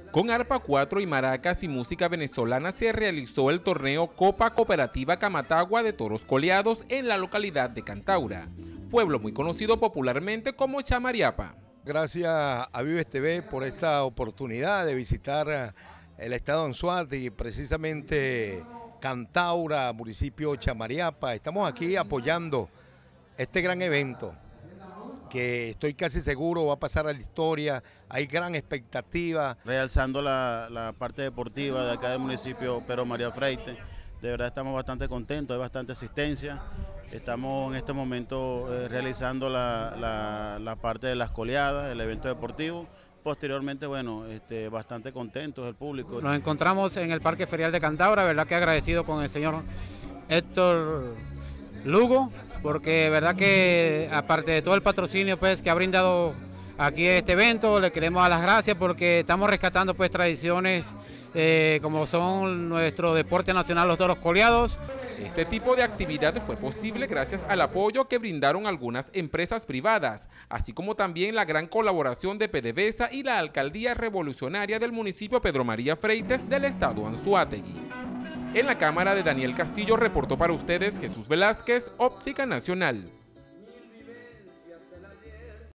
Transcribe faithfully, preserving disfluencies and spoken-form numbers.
Con arpa cuatro y maracas y música venezolana se realizó el torneo Copa Cooperativa Camatagua de Toros Coleados en la localidad de Cantaura, pueblo muy conocido popularmente como Chamariapa. Gracias a Vives T V por esta oportunidad de visitar el estado de Anzoátegui, precisamente Cantaura, municipio Chamariapa. Estamos aquí apoyando este gran evento que estoy casi seguro va a pasar a la historia. Hay gran expectativa. Realzando la, la parte deportiva de acá del municipio Pedro María Freite, de verdad estamos bastante contentos, hay bastante asistencia. Estamos en este momento eh, realizando la, la, la parte de las coleadas, el evento deportivo. Posteriormente, bueno, este, bastante contentos el público. Nos encontramos en el Parque Ferial de Cantaura, verdad que agradecido con el señor Héctor Lugo, porque verdad que aparte de todo el patrocinio pues que ha brindado aquí este evento, le queremos dar las gracias porque estamos rescatando pues tradiciones eh, como son nuestro deporte nacional, los toros coleados. Este tipo de actividad fue posible gracias al apoyo que brindaron algunas empresas privadas, así como también la gran colaboración de PDVSA y la Alcaldía Revolucionaria del municipio Pedro María Freites del estado Anzoátegui. En la cámara de Daniel Castillo reportó para ustedes Jesús Velázquez, Óptica Nacional.